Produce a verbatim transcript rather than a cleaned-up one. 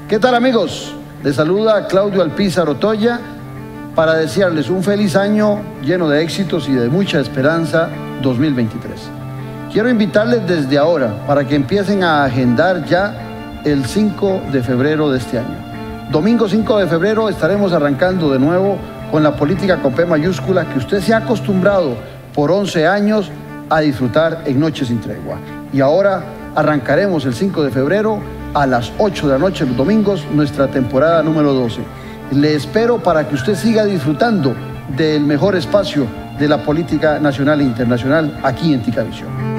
¿Qué tal, amigos? Les saluda Claudio Alpizar Otoya para desearles un feliz año lleno de éxitos y de mucha esperanza dos mil veintitrés. Quiero invitarles desde ahora para que empiecen a agendar ya el cinco de febrero de este año. Domingo cinco de febrero estaremos arrancando de nuevo con la política con P mayúscula que usted se ha acostumbrado por once años a disfrutar en Noches sin Tregua. Y ahora arrancaremos el cinco de febrero a las ocho de la noche los domingos nuestra temporada número doce. Le espero para que usted siga disfrutando del mejor espacio de la política nacional e internacional aquí en Ticavisión.